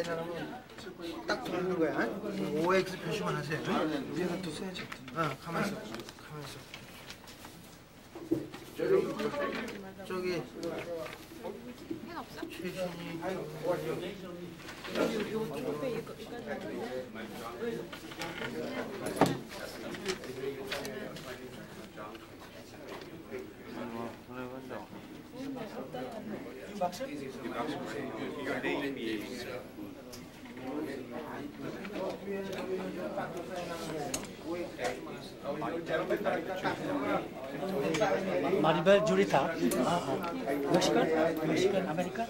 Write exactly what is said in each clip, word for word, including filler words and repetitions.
사람은 딱 들어있는 거야. 오엑스 표시만 하세요. 위에서 또 써야지. 어, 가만 있어. 가만 있어. 저기, 저기 펜 없어? 최신이 Maribel Jurita, uh, Mexican, Mexican American.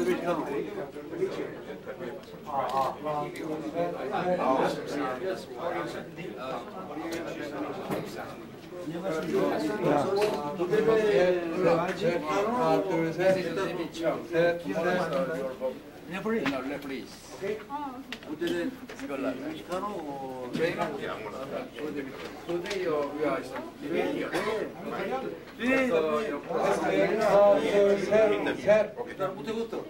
하나, 둘, 셋, 셋, Referee. Okay. Ustedes mexicano o mucho gusto.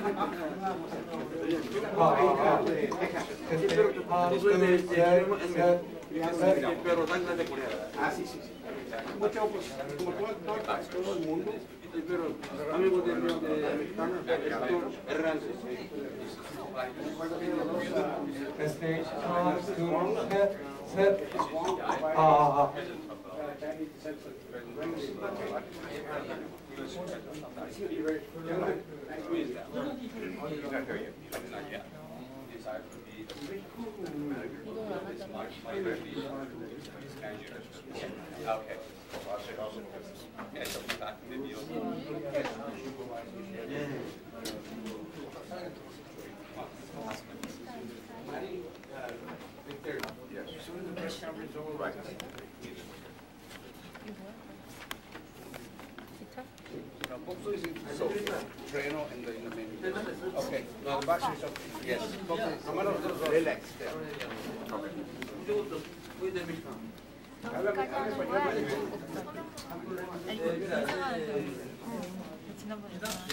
Pero tan grande Corea. Ah, sí, sí, sí. Mucho, como todo el mundo, pero amigos de mexicanos, errantes. Stage, set, set. Ah, So, Treno and the, in the main. Okay. No, the boxer is okay. Yes. Relax. Okay. 여기까지 하는 거야? 아니, 이상하게. 지난번에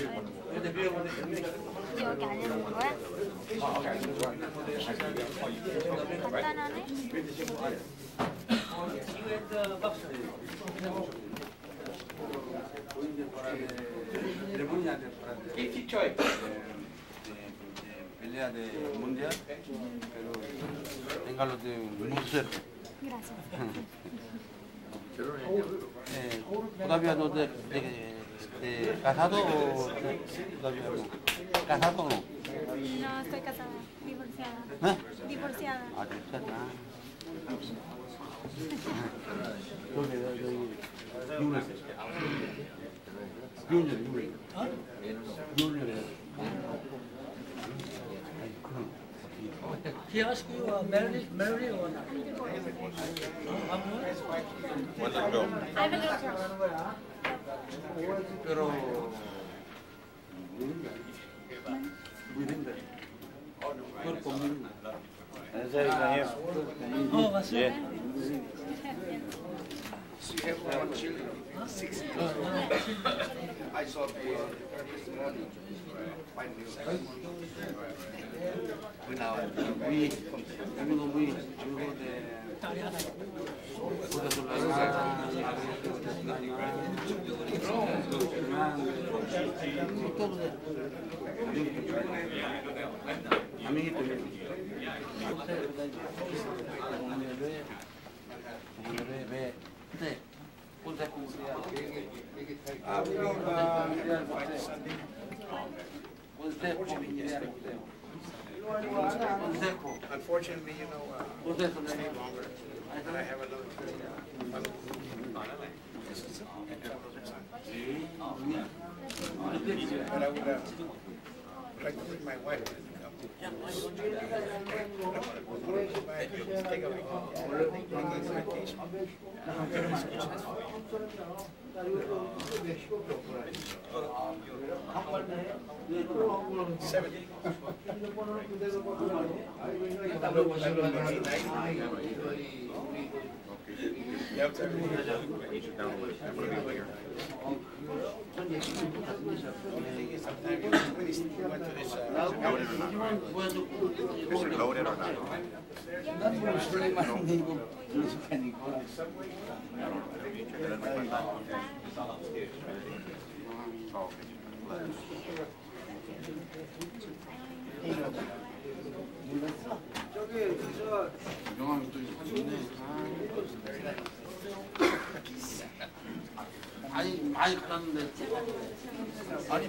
여기 안 해놓은 거야? 간단하네? ¿Qué fichó ahí? Pelea de mundial, pero téngalo de museo. Eh, ¿Todavía no de, de, de casado o todavía no? ¿Casado o no? No, estoy casada, divorciada. ¿Eh? Divorciada. Ah, divorciada. ¿Dónde? ¿Dónde? Junior, Junior. Junior. He asked you uh, marry, marry or not? When did it go? I have a little girl. Pero within the cuerpo mismo. Oh, what's Yeah. So you have one children, six. I saw the this morning. Five news. We now we amigo muy amigo de amiguito ve ve punta comunidad Unfortunately, you know, uh, any longer. I have another but I would uh, like to bring my wife to come. Take a vacation. Seventy. You have to. Loaded or not? 난 술이 많은데 이거 연습하니까. 저기 저 유명한 또 있네. 많이 많이 갈았는데. 아니,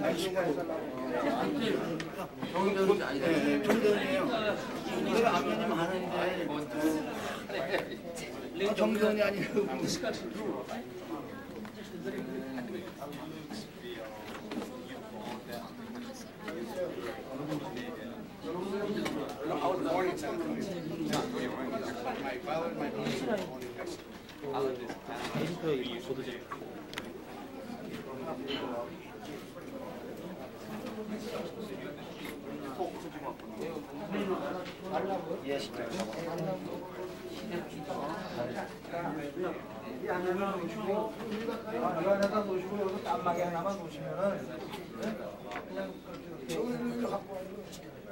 정의전이 아니네. 정전이에요. 내가 아버님 하는데 아, 정전이 아니고 I was born in San Antonio. My father and my mother were born in Mexico. 이 안에만 놓으시고, 아, 이 안에다 놓으시고, 여기서 땀막이 하나만 놓으시면은, 네? 그냥 그렇게 이렇게 갖고 와요.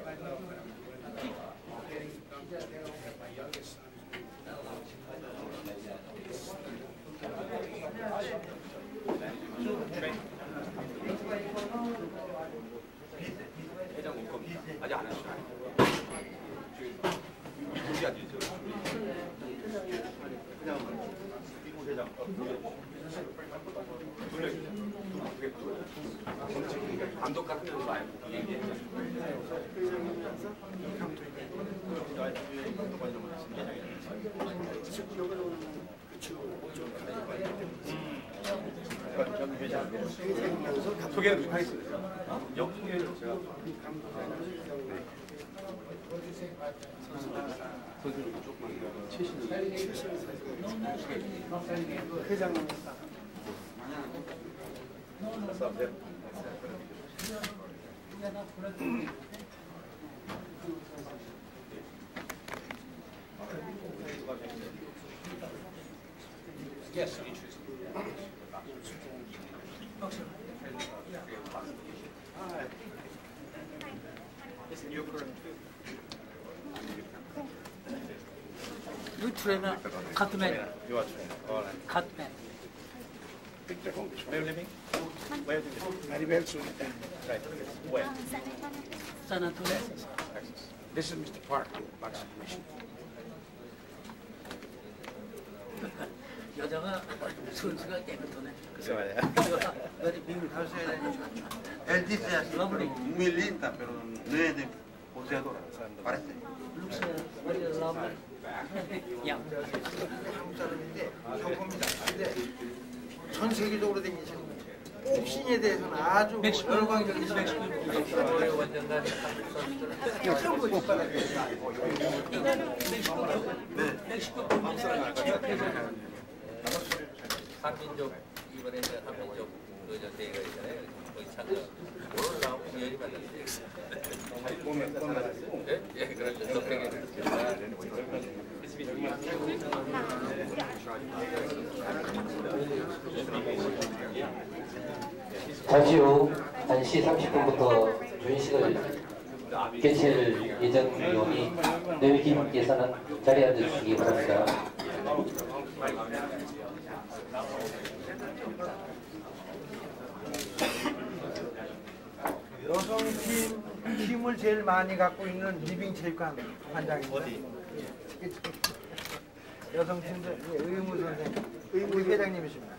아직 안 했어요. 감독 같은 데도 많이 얘기했죠. 소개를 좀 하겠습니다. 역 소개를 제가 회장님. Yes, You trainer, Cutman. You are trained. All right. Cutman. Victor, where are you living? Where do you live? Maribel Zunita. Right. Where? San Antonio. Texas. This is Mister Park, Boxing Commission. 여자가 선수가 깨끗하네. Eso vaya. Él dice así, Lovely. muy linda, pero no es de boxeadora, parece. Looks very lovely. 야, 한국 사람인데 형입니다. 근데 전 세계적으로 다니시는 복싱에 대해서는 아주 열광적이시죠. 한민족 이번에 이제 한민족 의전 대회가 있잖아요. 거기 참가 오늘 나오고 열이 만났어요. 예, 예, 그렇죠. 서평에 잠시 후 한 시 삼십 분부터 준식을 개최할 예정이오니 내외기분께서는 자리에 앉아주시기 바랍니다. 여성팀 팀을 제일 많이 갖고 있는 리빙체육관 관장입니다. 어디? 여성팀들 의무 선생, 의무 회장님이십니다.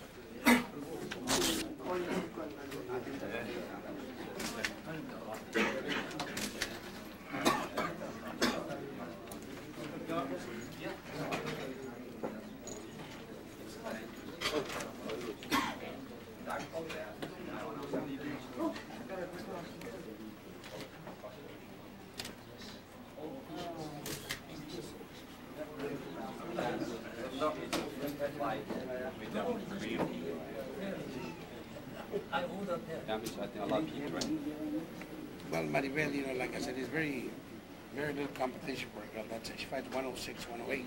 Well, Maribel, you know, like I said, it's very, very little competition for a girl. That's it. She fights one oh six, one oh eight.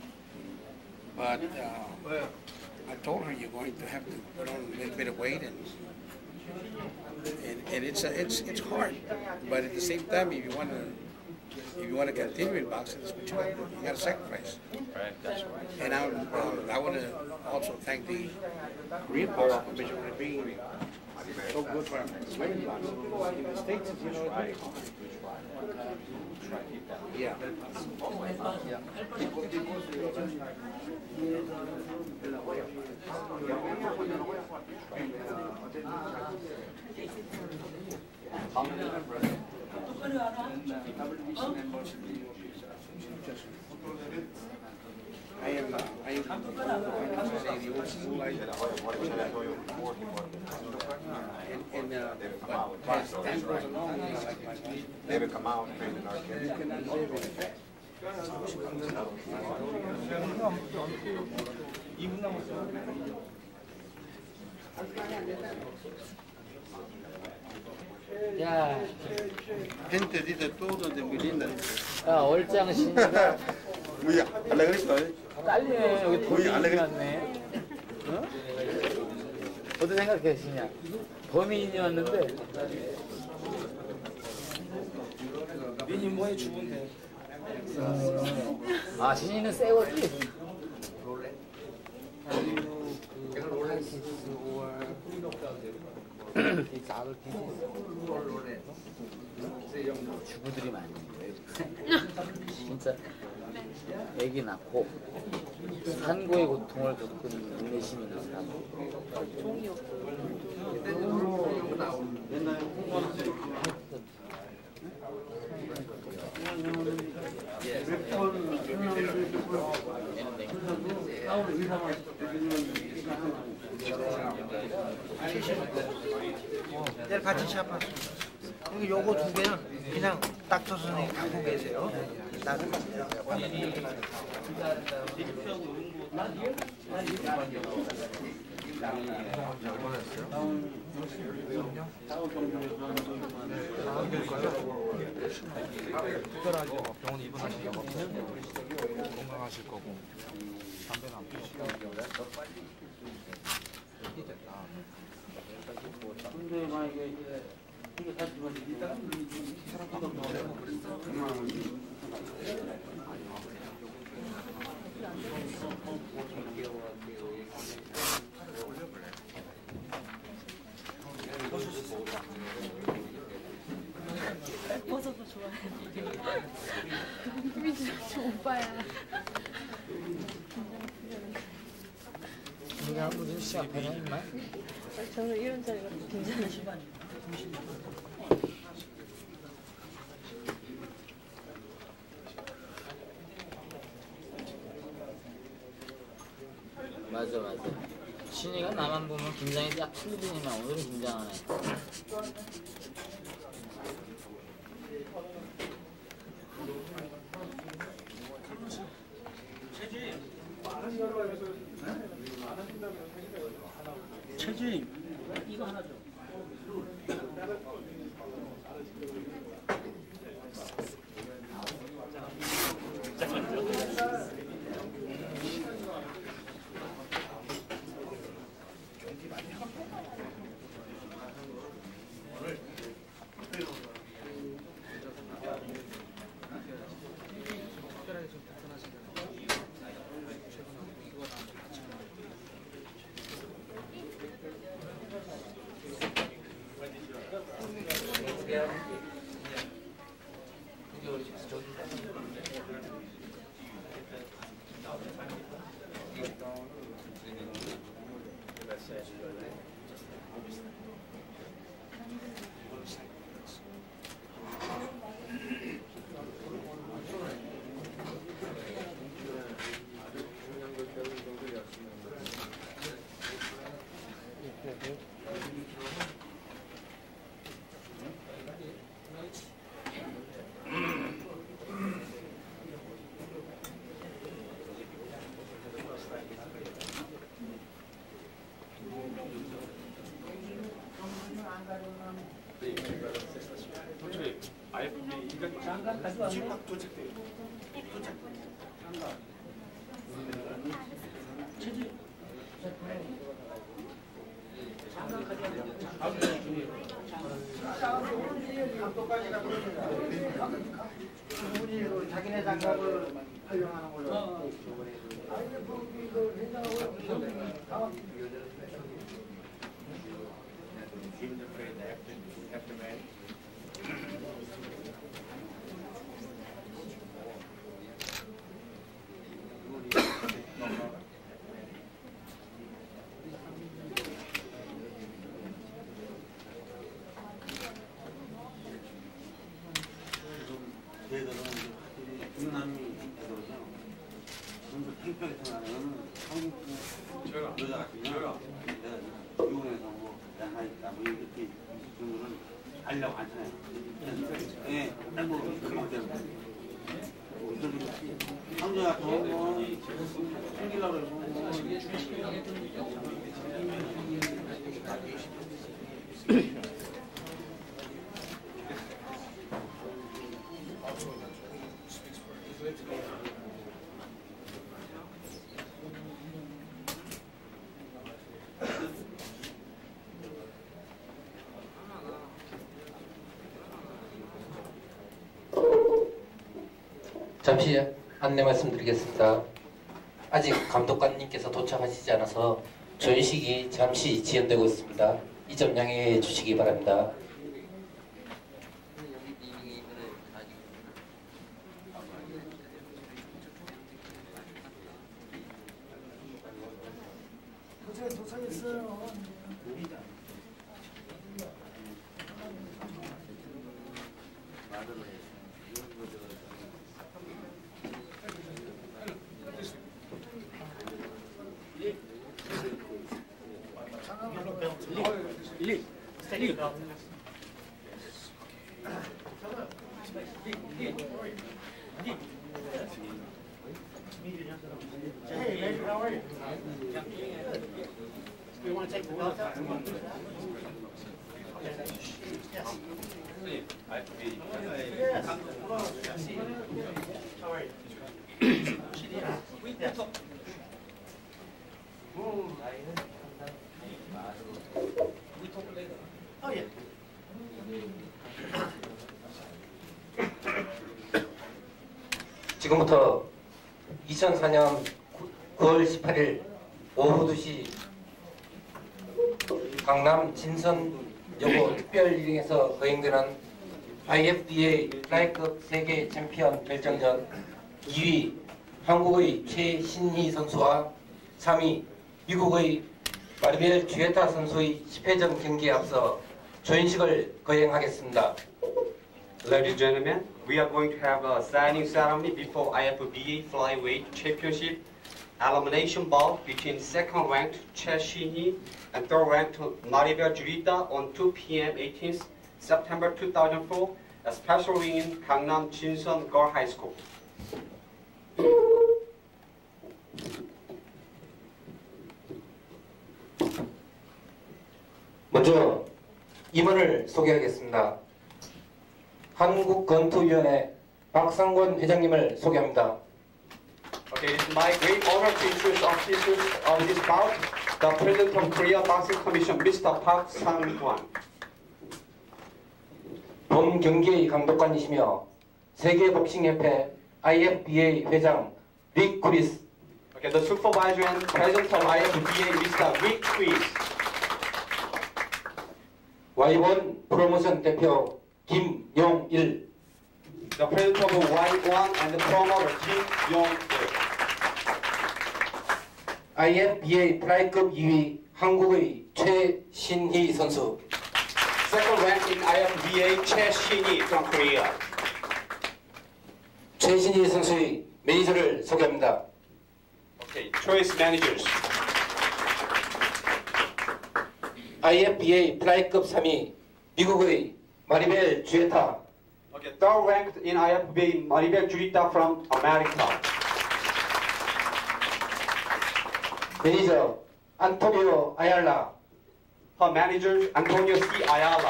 But uh, I told her you're going to have to put on a little bit of weight and and, and it's a, it's it's hard, but at the same time, if you want to if you want to continue in boxing, that's what you got to do. You got to sacrifice. Right, that's right. And I uh, I want to also thank the Korean Boxing Commission for being so good for women boxing. In the States, you know, it's very hard. Yeah. I am, uh, I am, say the old school, I, and, and, uh, but as time goes along, you know, like my wife, Never come out and in our kids. you cannot live in it. 야, Gente dice todo de mi linda. 야 얼짱 신이가 Uy, alegre estoy. 딸리네. 여기 돈이 우리 알레그리- 왔네. 어? 어떻게 생각해, 신이야? 범인이 왔는데. 민이 뭐해 주문데. 아, 신이는 새 거지? 주부들이 많이 진짜 애기 낳고 산고의 고통을 겪은 인내심이 나온다고. 내일 같이 시합하죠. 여기 요거 두 개는 그냥 닥터 선생님이 갖고 계세요. 나는 특별하게 병원 입원하신 적 없으시면 건강하실 거고 담배는 안 피우시고 근데 만약에 이게 다시 이따가 벗어도 좋아해. 민수 저 오빠야. 우리 한 번은 시합하냐, 임마? 저는 이런 자리가 괜찮으시면. 맞아, 맞아. 신이가 나만 보면 긴장이 딱 풀리더니만 오늘은 긴장하네. 체지. 이거 하나 줘. 감독까지가 그러니까 그분이 자기네 장갑을 활용하는 걸로. 저희들은 이제 중남미 애들은요, 전부 탱평에서 나는 한국 여자 같으면 미국에서 뭐 하나 있다 뭐 이렇게 정도는 알려고 안 쳐요. 예, 뭐 그런 때문에. 한국야 뭐 챙기려고 그러고 잠시 안내 말씀드리겠습니다. 아직 감독관님께서 도착하시지 않아서 전식이 잠시 지연되고 있습니다. 이 점 양해해 주시기 바랍니다. 도착 도착했어요. 리, 리. Hey, baby, how are you? You want to take the belt out? Yes. Hello. How are you? Yes. Oh, yeah. 지금부터 이천사 년 구월 십팔일 오후 두 시 강남 진선여고 특별일행에서 거행되는 아이에프비에이 플라이급 세계 챔피언 결정전 이 위 한국의 최신희 선수와 삼 위 미국의 마르벨 주에타 선수의 십 회전 경기에 앞서 조인식을 거행하겠습니다. Ladies and gentlemen, we are going to have a signing ceremony before I F B A Flyweight Championship elimination bout between second-ranked Che Shin-hee and third-ranked Maribel Jurita on two p m eighteenth September two thousand four at Special Ring in Gangnam Jinsun Girls High School. 먼저 임원을 소개하겠습니다. 한국권투위원회 박상권 회장님을 소개합니다. Okay, it's my great honor to introduce officers of this bout, the President of Korea Boxing Commission, Mister Park Sang-kwon. 본 경기의 감독관이시며 세계복싱협회 아이에프비에이 회장 릭 크리스. Okay, the supervisor and president of I F B A, Mister Rick Chris. 와이원 프로모션 대표 김용일. The president of Y one and the promoter Kim Yong-il. 아이에프비에이 플라이급 이 위 한국의 최신희 선수. Second ranked in I F B A, Che Shin-hee from Korea. 최신희 선수의 매니저를 소개합니다. Okay, choice managers. 아이에프비에이 플라이급 삼 위 미국의 마리벨 주에타. Okay, third ranked in I F B A, Maribel Jurita from America. 매니저 안토니오 아얄라. Her manager Antonio C. Ayala.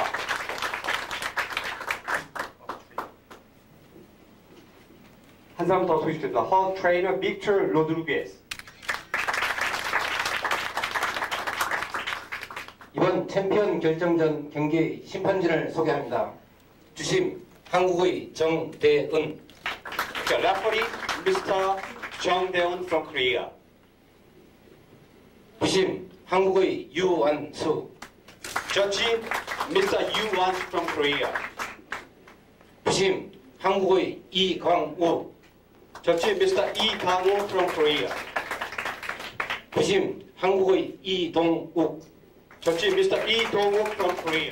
한 사람 더 소개시켰습니다. Her trainer Victor Rodriguez. 이번 챔피언 결정전 경기 심판진을 소개합니다. 주심 한국의 정대은. The referee, Mister Jung Dae-eun from Korea. 부심 한국의 유완수. Judge, Mister Yu Wan from Korea. 부심 한국의 이광우. Judge, Mister Lee Kang-woo from Korea. 부심 한국의 이동욱. Judge, Mister Lee Dong-wook from Korea.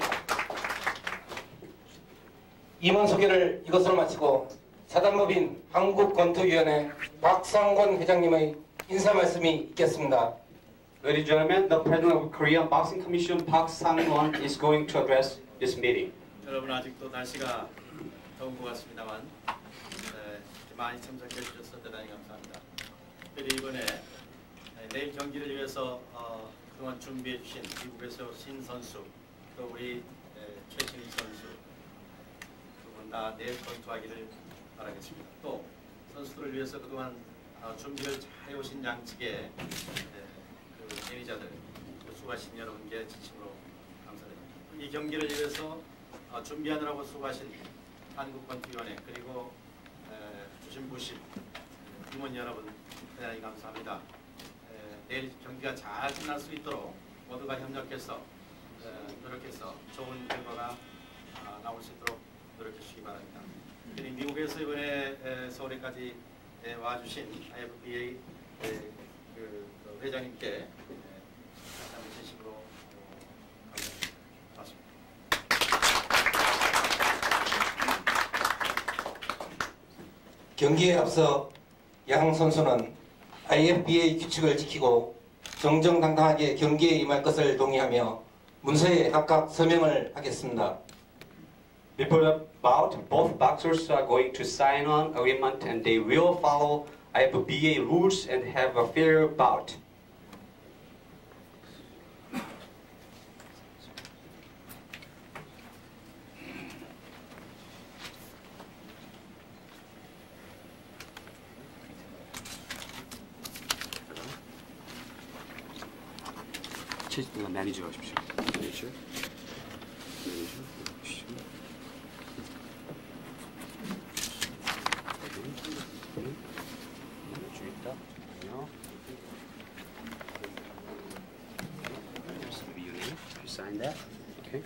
임원 소개를 이것으로 마치고 사단법인 한국권투위원회 박상권 회장님의 인사 말씀이 있겠습니다. Ladies and gentlemen, the president of Korean Boxing Commission, Park Sang-won, is going to address this meeting. 여러분 아직도 날씨가 더운 것 같습니다만 네, 많이 참석해 주셔서 대단히 감사합니다. 특별히 이번에 네, 내일 경기를 위해서 어, 그동안 준비해 주신 미국에서 오신 선수 또 우리 네, 최신희 선수 두 분 다 내일 권투하기를 바라겠습니다. 또 선수들을 위해서 그동안 어, 준비를 잘 해오신 양측의 네, 그 매니저들 또 수고하신 여러분께 진심으로 감사드립니다. 이 경기를 위해서 어, 준비하느라고 수고하신 한국권투위원회 그리고 에, 주심 부심 임원 여러분 대단히 감사합니다. 에, 내일 경기가 잘 끝날 수 있도록 모두가 협력해서 에, 노력해서 좋은 결과가 아, 나올 수 있도록 노력해 주시기 바랍니다. 그리고 미국에서 이번에 에, 서울에까지 에, 와주신 아이에프비에이 에, 그, 그 회장님께 에, 다시 한번 진심으로 어, 감사드립니다. 고맙습니다. 경기에 앞서 양 선수는 아이에프비에이 규칙을 지키고 정정당당하게 경기에 임할 것을 동의하며 문서에 각각 서명을 하겠습니다. Before the bout, both boxers are going to sign on agreement and they will follow I F B A rules and have a fair bout. 매니저 하십시오. 매니저. 매니저. 주시죠. 주 있다. 아니요. Maybe your name. You sign that. Okay.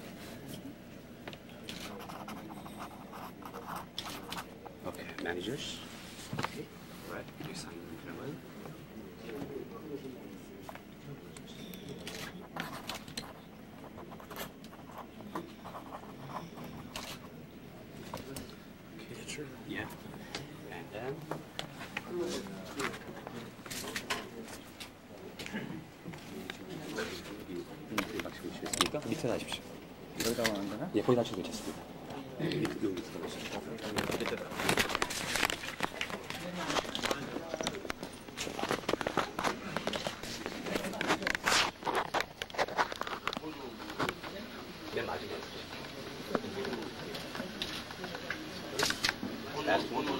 Okay. Managers. Okay. Right. You sign them very well. Yeah. And then 맞추시겠습니까? 밑에 놔십시오. 여기다 하는 거나? 예, 거기다 치고 괜찮습니다. 밑에 여기 밑에 놔십시오. 맨 마지막에. Last one.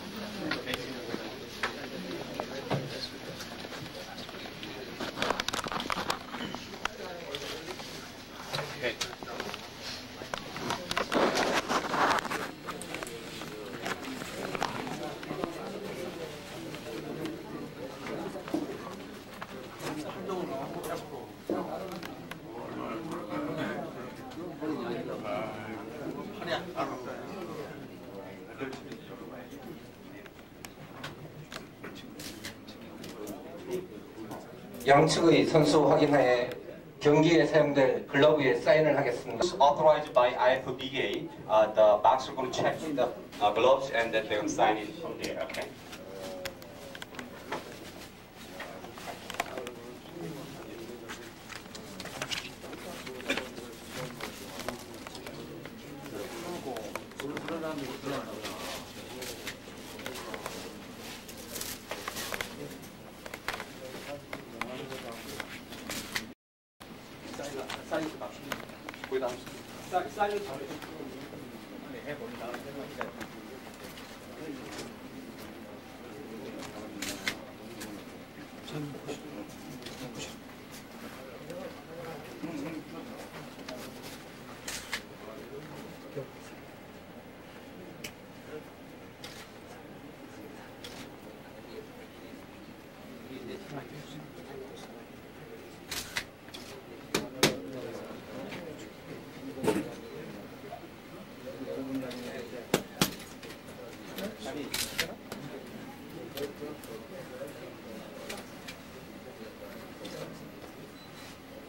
Okay. 양측의 선수 확인하에 경기에 사용될 글러브에 사인을 하겠습니다. Authorized by I F B A, uh, the boxer going to check the uh, gloves and then they'll sign it from there. Okay. 사이즈 값이 거기다 사이즈 잘 해봅니다. 참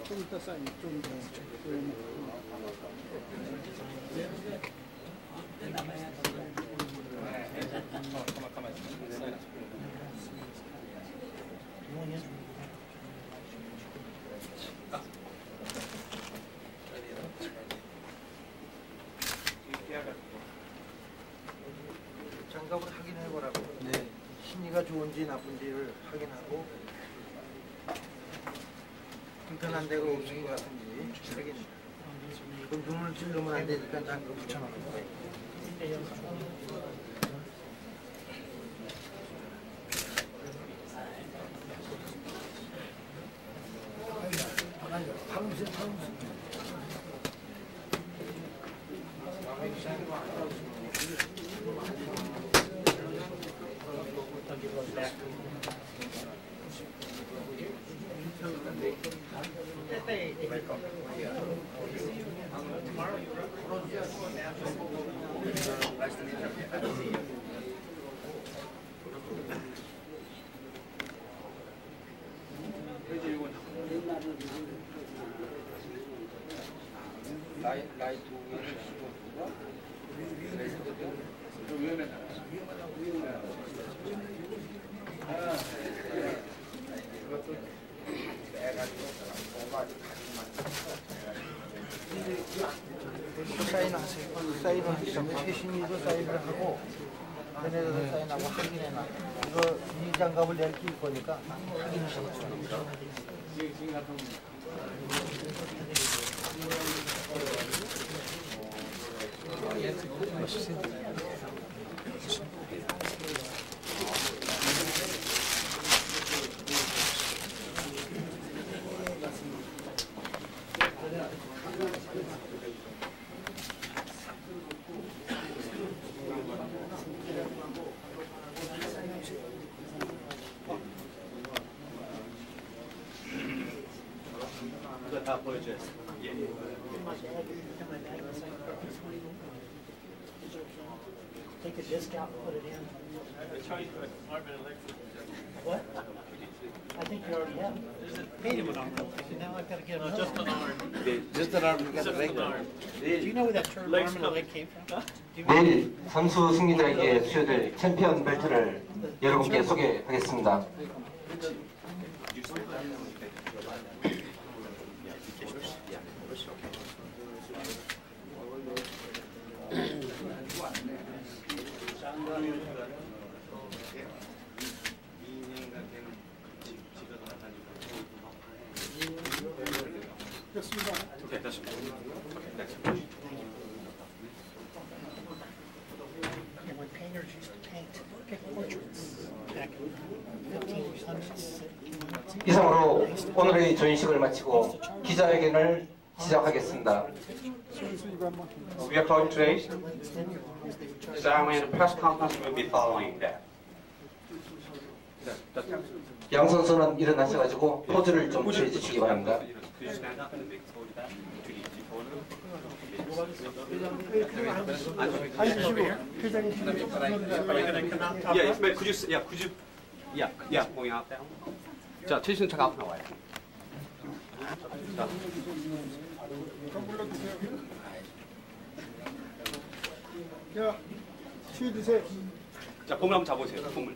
좀 이따 사인 좀 더. 장갑을 확인해보라고. 네. 심리가 좋은지 나쁜지를 확인하고 불편한 데가 없을 것 같은지 확인. 그럼 눈을 찔르면 안 되니까 장갑 붙여놓는 거예요. 파운드, 파운드. 라이 라이 두 개를 씹어주고 그래서 좀 위험해. 이것도 빼가지고 사인하세요. 사인을 하시고 최신이도 사인을 하고 걔네들도 사인하고 확인해놔. 이거 이 장갑을 낼 낄 거니까 확인하시고. 이거 다 보여줘요. 예. Take a discount and put it in. What? I think you already have. Paid him an arm. Now I've got to get another. Just an arm. just an arm. You got the leg on. Do you know where that term arm and a leg came from? 내일 선수 승리자에게 수여될 챔피언 벨트를 여러분께 소개하겠습니다. 됐습니다. 오케이, 됐습니다. When painters used to paint portraits back in fifteen hundreds. 이상으로 오늘의 전식을 마치고 기자회견을 시작하겠습니다. We are going today. Ceremony and press conference will be following that. 양 선수는 일어나셔가지고 포즈를 좀 취해주시기 바랍니다. Yeah, could you, yeah, could you, yeah, yeah, going out there. 자, 최신 차가 앞으로 나와요. 자. 좀 불러주세요. 야, 취해 드세요. 자, 봉을 한번 잡으세요. 봉을.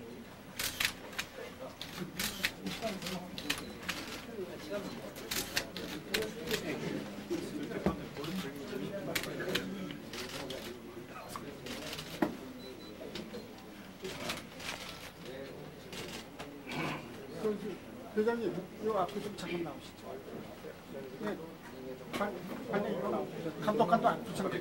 회장님, 이 앞에 좀 잠깐 나오시죠. 네, 관, 관장 이거 나오시죠. 감독관도 안 쫓아가고.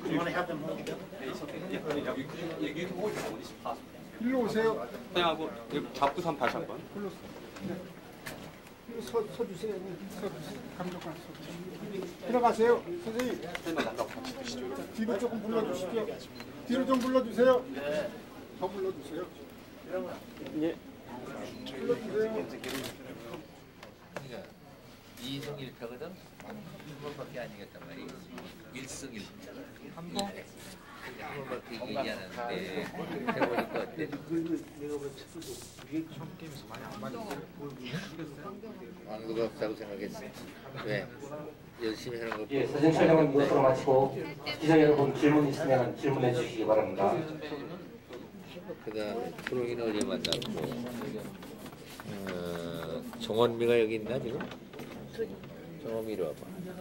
일로 오세요. 하고 잡고선 다시 한번. 일로 네. 서, 서 주세요. 서 주세요. 감독관 서 주세요. 들어가세요. 선생님. 뒤로 조금 불러주시죠. 뒤로 좀 불러주세요. 더 불러주세요. 예. 불러주세요. 그러니까 이승 일 패거든 한 번밖에 아니겠단 말이에요. 일승 일 패. 한 번. 약을 막 얘기하는데 해보니까 어때? 왕도가 없다고 생각했어. 왜? 열심히 하는 거. 예, 사진 촬영은 이것으로 마치고 기자 여러분 질문 있으면 질문해 주시기 바랍니다. 그다음 프로기는 어디 만나고 어, 정원미가 여기 있나 지금? 정원미로 와봐.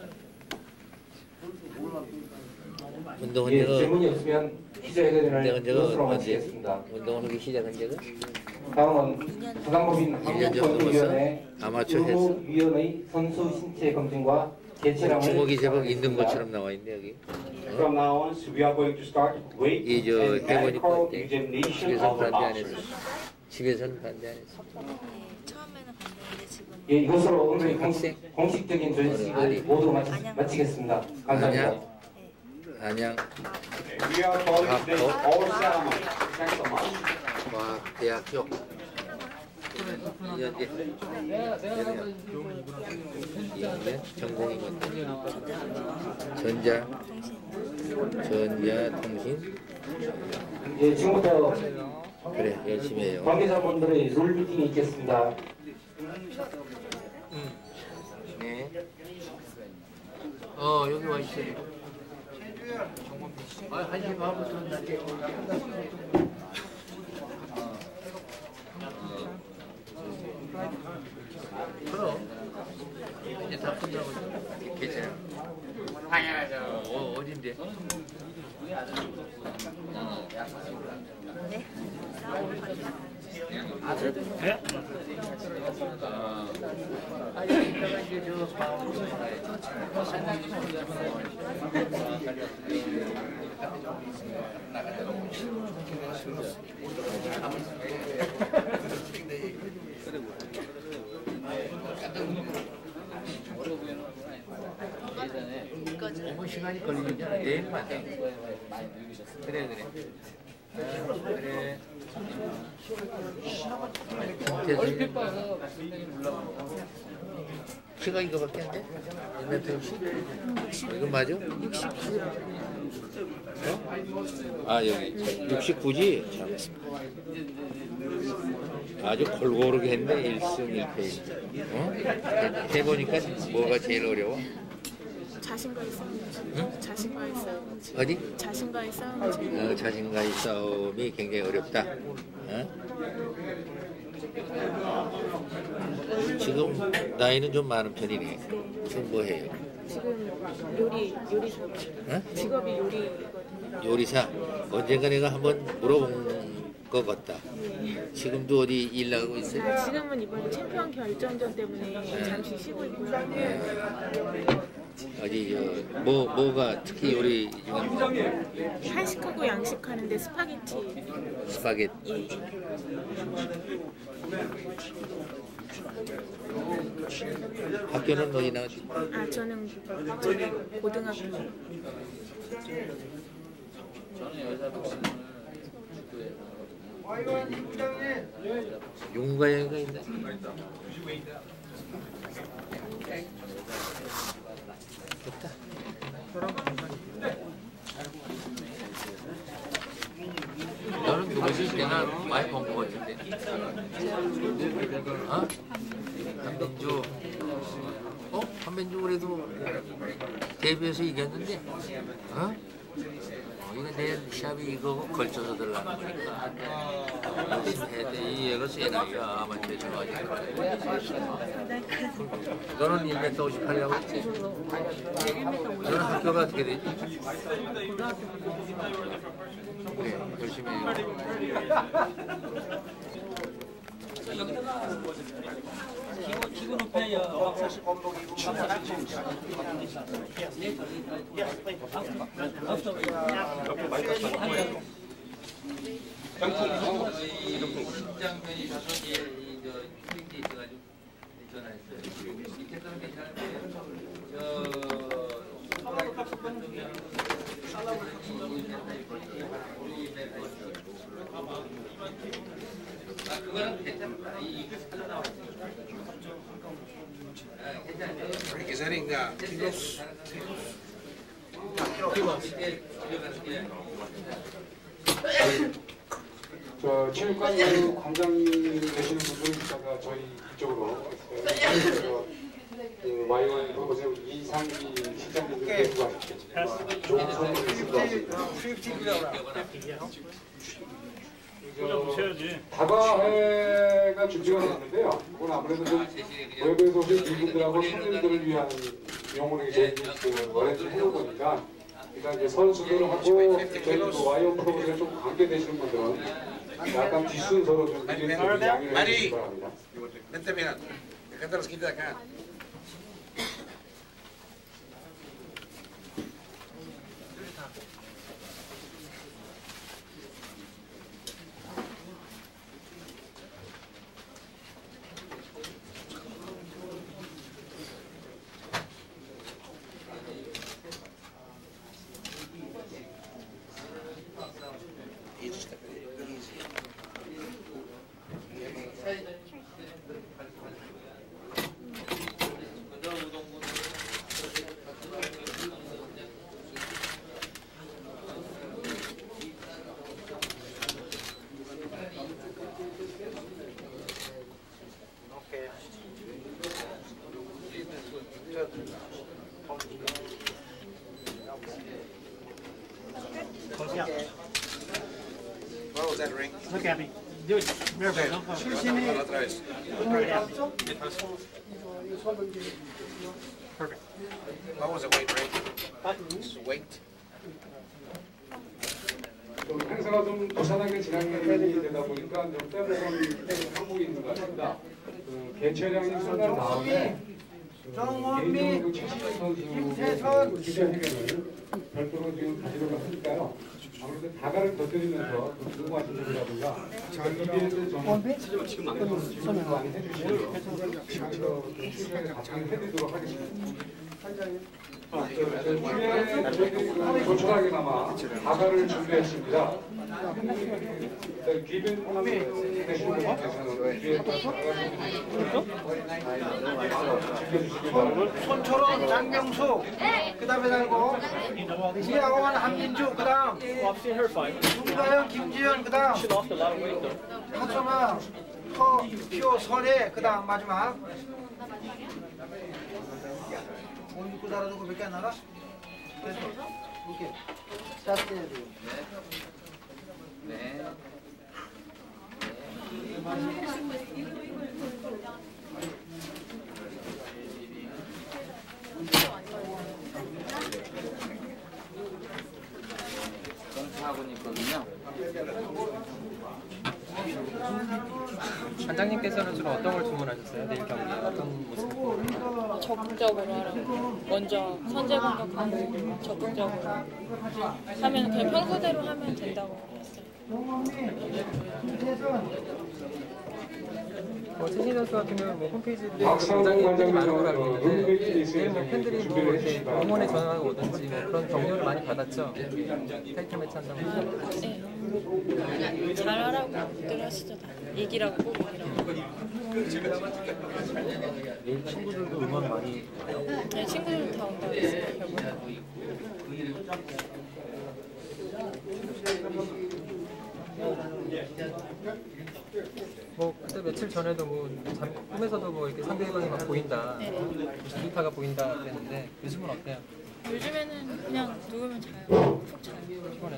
운동은 예, 제가 질문이 없으면 기자회견을 이것으로 마치겠습니다. 운동을 하기 시작한 적은? 다음은 서강법인 한국권위원회 아마추어 했어? 위원의 선수 신체 검진과 개체량을 주먹이 제법 있는 것처럼 나와 있네 여기. From now on, we are going to start weight 이저 and 해보니까 medical 어때? examination 집에서는 of the 반대 안 boxers. 했어. 집에서는 반대 안 했어. 예, 이것으로 오늘 공식, 공식적인 조직을 모두 마치, 마치겠습니다. 감사합니다. 안양 We are calling today all ceremony. Thanks so much. 과학대학교 이현재 이현재 전공이건 전자 전자 통신. 예, 지금부터 그래 열심히 해요. 관계자분들의 룰 미팅이 있겠습니다. 네. 어 여기 와 있어요. 아 한시 반부터 한다게. 그럼 이제 다 끝나고 괜찮아. 당연하죠. 어 어딘데? 네? 아들? 네? 아, 이따가 이제 저 너무 시간이 걸리잖아. 내일만 해. 그래 그래. 그래. 키가 이거밖에 안 돼? 몇 메터 육십? 이거 맞아? 육십구. 어? 아 여기 육십구지? 참. 아주 골고루게 했네. 일승 일패. 어? 해보니까 뭐가 제일 어려워? 자신과의 싸움. 응? 자신과의 싸움. 어디? 자신과의 싸움. 어, 자신과의 싸움이 굉장히 어렵다. 어? 지금 나이는 좀 많은 편이네. 지금 뭐 해요? 지금 요리 요리사. 어? 직업이 요리거든요. 요리사. 언젠가 내가 한번 물어본 것 같다. 네. 지금도 어디 일 나가고 있어요? 아, 지금은 이번에 챔피언 결정전 때문에 네. 잠시 쉬고 있고요. 네. 어디 저 뭐 뭐가 특히 요리 중에 한식하고 양식하는데 스파게티. 스파게티. 예. 학교는 어디 나왔지? 아 저는 고등학교. 윤가영이가 있네. 됐다. 너는 누구지? 내가 많이 본 것 같은데. 어? 한ben주. 어? 한ben주 그래도 데뷔해서 이겼는데. 어? 이거 내 샵이 이거 걸쳐서 들어가는 거니까 열심히 해야 돼. 이 애가 세 나이야. 아마추어 좋아하니까. 너는 일 미터 오십팔이라고 했지? 너는 학교가 어떻게 되지? 그래, 열심히 해요. 기구 높여요. 신장면이 다섯 개 이저 휴닝돼 있어가지고 전화했어요. 밑에 거는 괜찮은데 저 소라이트 수변동이 아 그거는 괜찮다. 이게 살아 나와. Representing uh, Tigos. 저 체육관 그 관장님 되시는 분들은 이따가 저희 이쪽으로 그 와이원 그곳에 이상기 실장님들 데리고 가셨겠지만 좋은 선물이 있을 것 같습니다. 다과회가 준비가 됐는데요. 그건 아무래도 좀 외부에서 오신 이분들하고 손님들을 위한 용어를 저희 그 어레인지 해놓은 거니까 일단 이제 선수들하고 저희 그 와이언 프로그램에 좀 관계되시는 분들은 약간 뒷순서로 좀 미리 좀 양해를 해주시기 바랍니다. Vente, mira, déjate los quita de acá. What was that ring? Look at me. Do it. Mirabel, don't fall. Otra vez. Perfect. What was the weight ring? Weight. 좀 행사가 좀 부산하게 진행이 되다 보니까 좀 빼먹은 항목이 있는 것 같습니다. 그 개최량이 끝난 다음에 개인적으로 최신현 선수 기자회견을 별도로 지금 가지려고 하니까요. 아무래도 다가를 곁들이면서 좀 궁금하신 점이라든가 이비에스 좀 많이 해주시면 그래서 출연에 답변을 해드리도록 하겠습니다. 조촐하게나마 다가를 준비했습니다. 귀빈 되시는 분께서는 뒤에 손초롱, 장명수, 그 다음에 달고 이하원, 한민주, 그 다음 윤가영, 김지현, 그 다음 하소마, 허, 표, 설혜, 그 다음 마지막 오늘 입고 달아두고 몇 개 안 나가? 그래서 이렇게 짰어야 돼요. 네. 전사하고 있거든요. 관장님께서는 주로 어떤 걸 주문하셨어요? 내일 경기 어떤 모습을? 적극적으로 하라고. 먼저 선제 공격하고 적극적으로 하면 그냥 평소대로 하면 된다고 했어요. 뭐 최신 선수 같은 경우는 뭐 홈페이지에 굉장히 팬들이 많은 걸 알고 있는데 내일 뭐 팬들이 뭐 이렇게 응원에 전화하고 오든지 뭐 그런 격려를 많이 받았죠. 타이틀 매치 한다고. 네. 잘하라고들 하시죠. 다. 이기라고 꼭 이기라고. 내일 친구들도 응원 많이 해요? 네, 친구들도 다 온다고 했어요. 결국에. 뭐 그때 며칠 전에도 뭐 잠, 꿈에서도 뭐 이렇게 상대방이 막 보인다, 기타가 보인다 그랬는데 요즘은 어때요? 요즘에는 그냥 누우면 자요. 푹 자요. 피곤해서.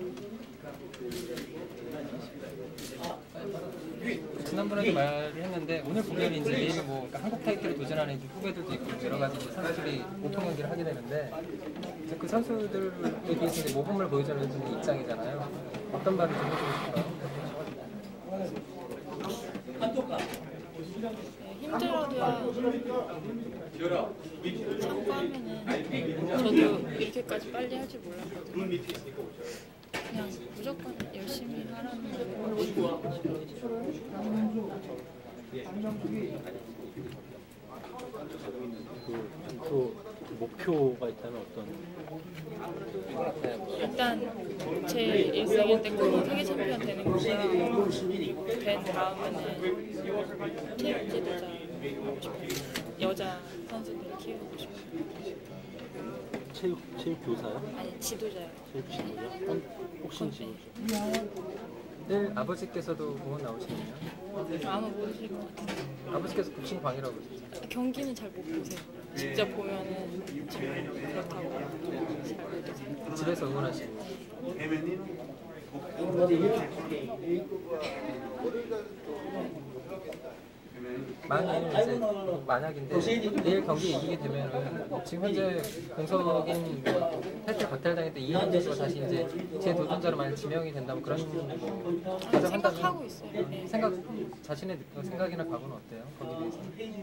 지난번에도 말을 했는데 오늘 보면 이제 내일은 뭐 그러니까 한국 타이틀에 도전하는 이제 후배들도 있고 여러 가지 이제 선수들이 오픈 경기를 하게 되는데 이제 그 선수들에 비해서 이제 모범을 보여주는 입장이잖아요. 어떤 말을 좀 해주고 싶어요? 네, 힘들어도요. 참고하면은 저도 이렇게까지 빨리 할 줄 몰랐거든요. 그냥 무조건 열심히 하라는 거. 그, 그 목표가 있다면 어떤? 일단 제 일생일 때 꼭 세계 챔피언 되는 거고요. 된 다음에는 체육 지도자 하고 싶어요. 여자 선수들 키우고 싶어요. 체육 체육 교사요? 아니 지도자요. 체육 지도자? 어, 혹시 지도자? 내일 아버지께서도 공원 나오시나요? 아마 모르실 것 같은데. 아버지께서 복싱 광이라고 그러셨어요. 경기는 잘 못 보세요. 직접 보면은 잘 그렇다고 잘 못 보세요. 집에서 응원하시고. 만약 이제 만약인데 내일 경기 이기게 되면은 지금 현재 공석인 타이틀 박탈당했던 이현 선수가 다시 이제 제 도전자로 만약 지명이 된다면 그런 생각하고 있어요. 네. 생각 자신의 생각이나 각오는 어때요? 거기에 대해서?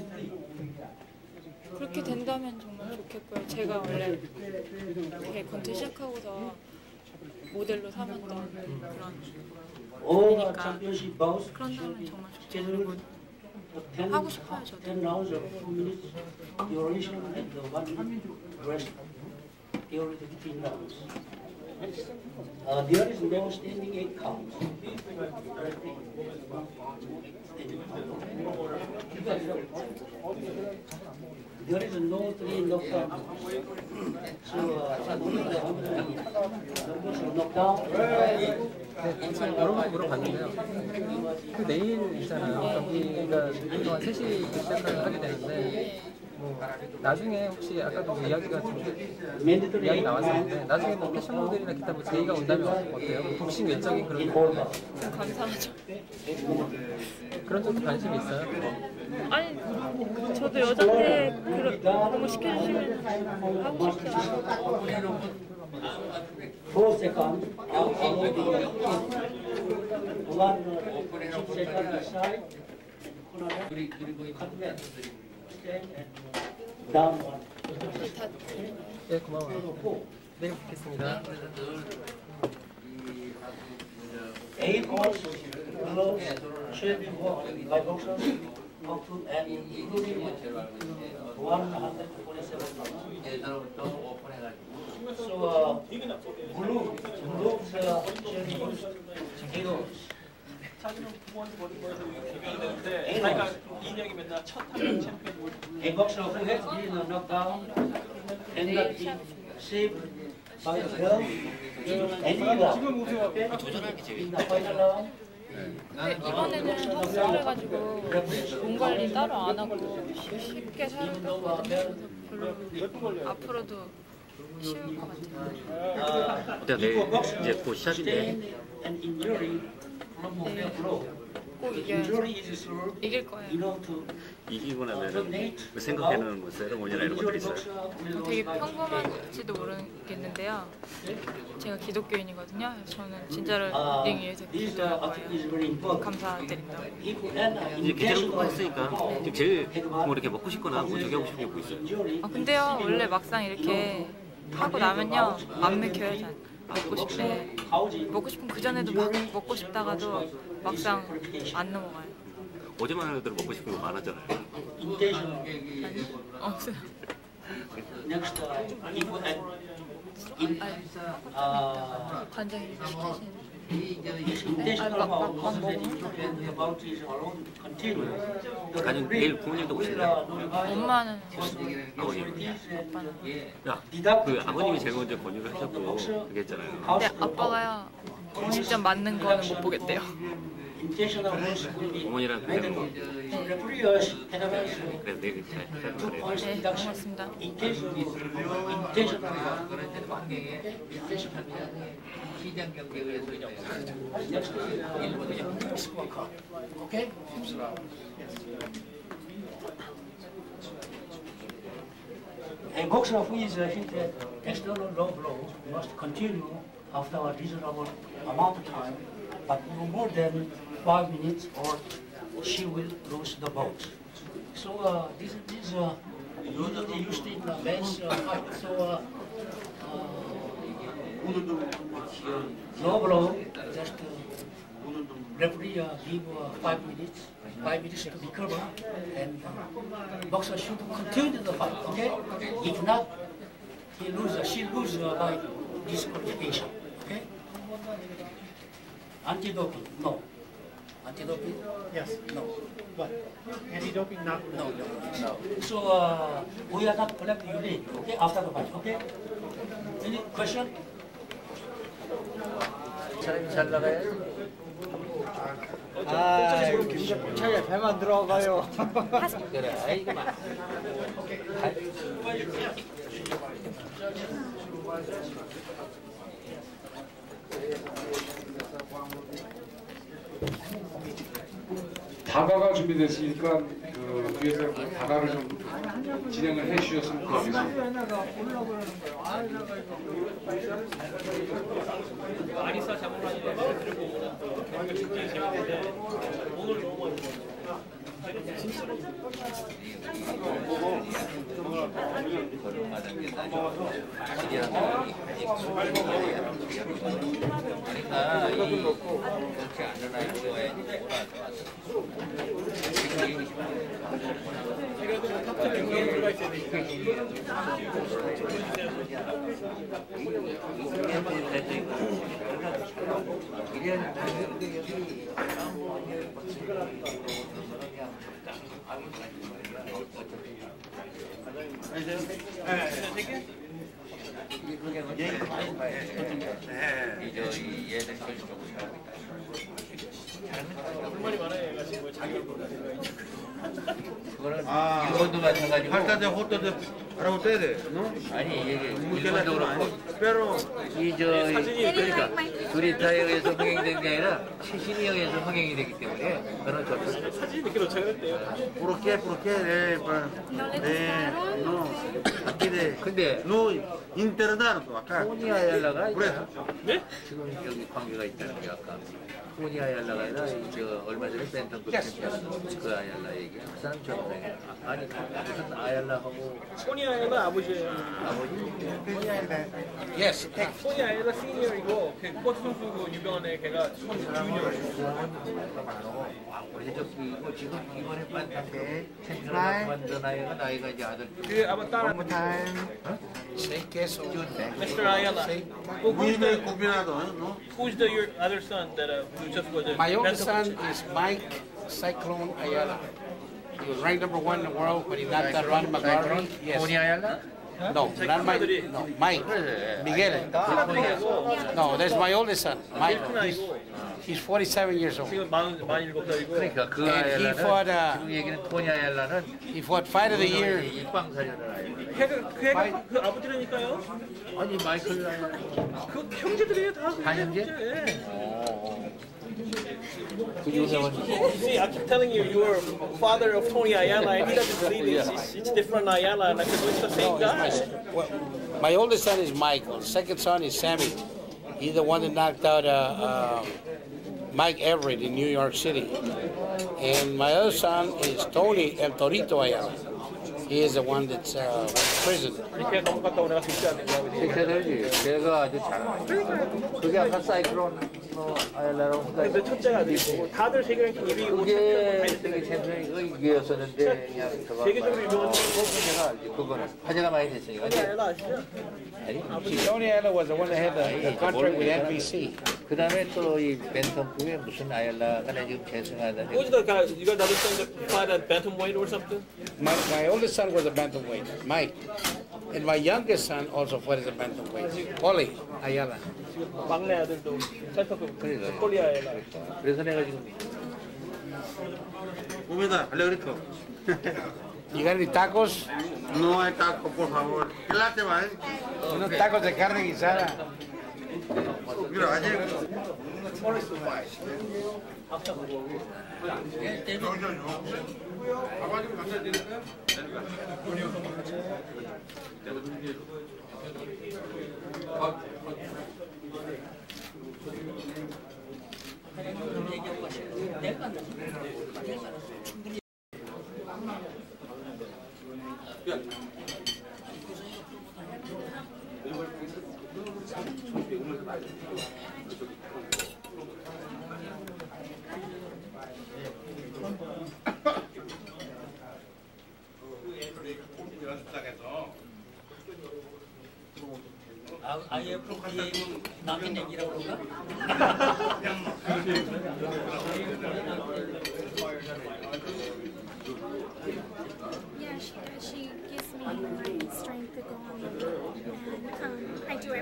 그렇게 된다면 정말 좋겠고요. 제가 원래 이렇게 권투 시작하고서 모델로 삼았던 그런 분이니까 그런다면 정말 좋죠. 그리고 하고 싶어요, 저도. Uh, there is no standing eight counts. There is no three knockdown. So, knockdown. 네, 지금 여러분도 물어봤는데요. 그 내일이잖아요. 경기가 그동안 세 시 시작을 하게 되는데 뭐 나중에 혹시 아까도 뭐 이야기가 좀 이야기 나왔었는데 나중에 뭐 패션 모델이나 기타 뭐 제의가 온다면 어때요? 뭐 복싱 외적인 그런 거 감사하죠. 그런 쪽도 관심이 있어요? 아니 저도 여자인데 그런 거 시켜주시면 하고 싶죠. Four seconds. One six seconds aside. Down one. 네, 고마워요. 내일 뵙겠습니다. Eight balls, close, should be walked by boxers up to and including one hundred forty-seven pounds. So, uh, blue, blue, uh, should be used. Heroes. 자기가 인형이 맨날 첫 한국 챔피언 A boxer who has been knocked down and not been saved by the bell, any round. In the final round. 근데 이번에는 합수를 해가지고 몸 관리 따로 안 하고 쉽게 살을 뺐거든요. 별로 앞으로도 쉬울 것 같아요. 어때요? 내일 이제 곧 시합인데 네, 꼭 이겨야죠. 이길 거예요. 이기고 나면 생각해놓은 뭐 세레모니나 이런 것들이 있어요? 되게 평범할지도 모르겠는데요. 제가 기독교인이거든요. 저는 진짜로 링 위에서 기도할 거예요. 감사드린다고. 이제 기대를 했으니까 지금 제일 뭐 이렇게 먹고 싶거나 뭐 저기 하고 싶은 게 뭐 있어요? 아 근데요 원래 막상 이렇게 하고 나면요 안 맥혀요. 먹고 싶대. 먹고 싶으면 그 전에도 막 먹고 싶다가도 막상 안 넘어가요. 어제만 해도 먹고 싶은 거 많았잖아요. 아니, 없어요. 아, 관장이 시키시는. 아, 막, 막, 막 먹으면? 아니, 내일 부모님도 오실래요? 엄마는 아버님. 아빠는. 야, 그 아버님이 제일 먼저 권유를 하셨고 그랬잖아요. 근데 아빠가요 직접 맞는 거는 못 보겠대요. 어머니랑 그래도 뭐 네. 그래 내일 잘 그래. 네, 고맙습니다. 시장 경쟁에서 Okay? A boxer who is uh, hit an external low blow must continue after a reasonable amount of time, but no more than five minutes or she will lose the bout. So uh, this is uh, usually used in uh, men's uh, fight. So uh, uh, low blow, just uh, referee uh, give uh, five minutes, five minutes to recover, and uh, boxer should continue the fight. Okay? If not, he loses. She loses uh, by disqualification. Okay? Anti-doping, no. Anti-doping? Yes. No. What? Anti-doping, not no. No. So uh, we are not collecting urine. Okay? After the fight. Okay? Any question? 사람이 잘 나가야지. 아, 차에 배만 들어가요. 그래, 아이고 막. 다가가 준비됐으니까 그 위에서 그 다가를 좀 진행을 해주셨으면 좋겠습니다. 아리사 자문관이 그리고 경기가 진짜 재밌는데 오늘 너무 많이 아, 그렇게 안 되나 이거 왜 불만이 많아요. 얘가 지금 자기 아, 일본도 마찬가지고. 할때 호텔에 알아고 떠야 돼. 아니 이게 일본도 그렇고 이저 그러니까 두리타에 흥행된 게 아니라 시시니형에서 흥행이 되기 때문에 그런 좋죠. 사진 이렇게 도착했대요. Porque, porque, eh, eh, no, aquí de, 근데 no internaron acá. 토니 아얄라가 Por eso. 네? 지금 여기 관계가 있다는 게 아까 토니 아얄라가 아니라 저 얼마 전에 벤턴 그 그 아얄라 얘기 그 사람 전에 아니 무슨 아얄라하고 토니 아얄라 아버지예요. 아버지? 토니 아얄라. Yes. 토니 아얄라 시니어이고 그 스포츠 선수 그 유명한 애 걔가 주니어. 원래 저 이거 지금 이번에 반탄데 챔피언 만든 아이가 나이가 이제 아들. 그 아마 딸. Say queso. Mister Ayala. Who- Who's the no? Who's the your other son that uh, who just was a My oldest mental- son is Mike Cyclone Ayala. He was ranked number one in the world when he knocked out Ronnie McGarvey. Yes. 토니 아얄라? No, not Mike. No, Mike. Miguel. No, that's my oldest son, Mike. He's, he's forty-seven years old. 지금 만 만일곱 살이고. 그러니까 그 And he fought, 아얄라는 uh, 지금 얘기는 토니 아얄라는 he fought fight of the year. 일방사련을 아얄라. 걔가 걔가 그 아버지라니까요. 아니 마이클 아얄라. 그 형제들이에요 다. 다 형제? 예. 그 유명한. See, I keep telling you, you are father of Tony Ayala, and he doesn't believe it. It's, it's different Ayala, and I said, it's the same guy. Well, my oldest son is Michael. Second son is Sammy. He's the one that knocked out uh, uh, Mike Everett in New York City. And my other son is Tony El Torito Ayala. He is the one that's uh, went to prison. 걔 넘어갔다고 내가 듣지 않는다고. 섹션을지 걔가 아주 잘. 그게 아까 사이클론 뭐 아얄라라고 근데 첫째가 아니고 다들 세계 랭킹 일 위고 그게 세계 챔피언이 이게였었는데 그냥 저거 세계적으로 유명한 제가 알지 그거는 화제가 많이 됐으니까. Tony Ayala 아시죠? Tony Ayala was the one that had the, the contract with N B C. 그 다음에 또 이 벤턴급에 무슨 아얄라가 내 지금 계승하다니. Who's the guy? You got another son that fought at bantamweight or something? My, my oldest son was a bantamweight, Mike. And my youngest son also fought as a bantamweight, Oli Ayala. 막내 아들도 센터급 폴리 아얄라. 그래서 내가 지금 Comida, alegrito. You got any tacos? No hay taco, por favor. ¿Qué late, va? Unos tacos de carne guisada. Mira, ayer. 아이에프피에이 남긴 얘기라고 그런가? Yeah, she does. She gives me like strength to go on. And um, I do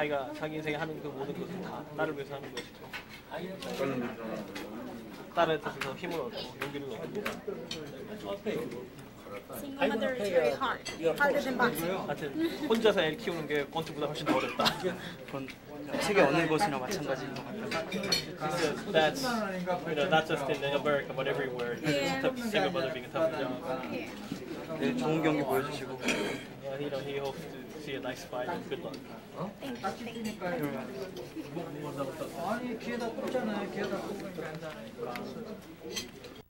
자기가 자기 인생에 하는 그 모든 것은 다 딸을 위해서 하는 것이죠. 딸한테서 힘을 얻고 용기를 얻고. Single mother is very hard. Harder than boxing. 하여튼 혼자서 애를 키우는 게 권투보다 훨씬 더 어렵다. 그건 세계 어느 곳이나 마찬가지인 것 같아요. That's you know not just in America but everywhere. It's tough, single mother being a tough job. 네, 좋은 경기 보여주시고. Uh, you know he hopes to see a nice fight and good luck. 아니 귀에다 꽂잖아요. 귀에다 꽂으니까 안 자니까.